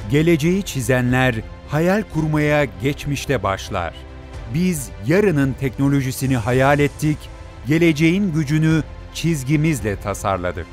Geleceği çizenler hayal kurmaya geçmişte başlar. Biz yarının teknolojisini hayal ettik, geleceğin gücünü çizgimizle tasarladık.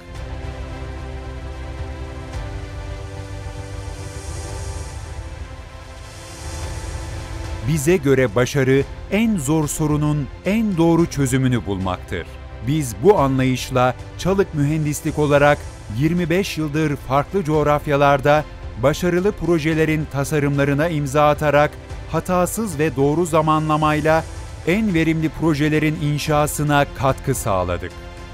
Bize göre başarı, en zor sorunun en doğru çözümünü bulmaktır. Biz bu anlayışla Çalık Mühendislik olarak 25 yıldır farklı coğrafyalarda başarılı projelerin tasarımlarına imza atarak hatasız ve doğru zamanlamayla en verimli projelerin inşasına katkı sağladık.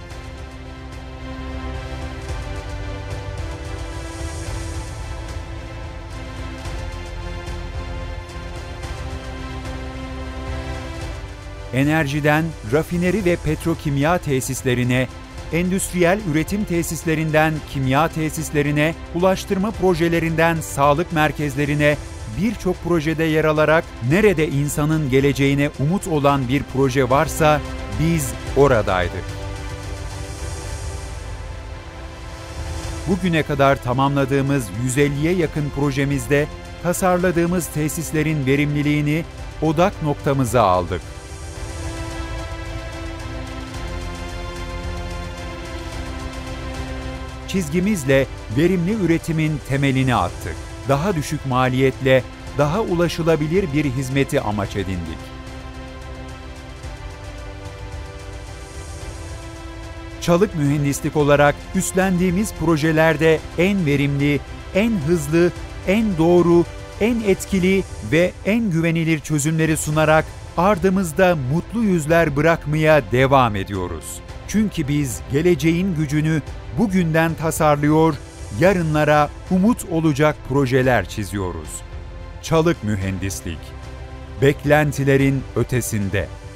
Enerjiden rafineri ve petrokimya tesislerine, endüstriyel üretim tesislerinden kimya tesislerine, ulaştırma projelerinden sağlık merkezlerine birçok projede yer alarak nerede insanın geleceğine umut olan bir proje varsa biz oradaydık. Bugüne kadar tamamladığımız 150'ye yakın projemizde tasarladığımız tesislerin verimliliğini odak noktamıza aldık. Çizgimizle verimli üretimin temelini attık. Daha düşük maliyetle daha ulaşılabilir bir hizmeti amaç edindik. Çalık Mühendislik olarak üstlendiğimiz projelerde en verimli, en hızlı, en doğru, en etkili ve en güvenilir çözümleri sunarak ardımızda mutlu yüzler bırakmaya devam ediyoruz. Çünkü biz geleceğin gücünü bugünden tasarlıyor, yarınlara umut olacak projeler çiziyoruz. Çalık Mühendislik, beklentilerin ötesinde.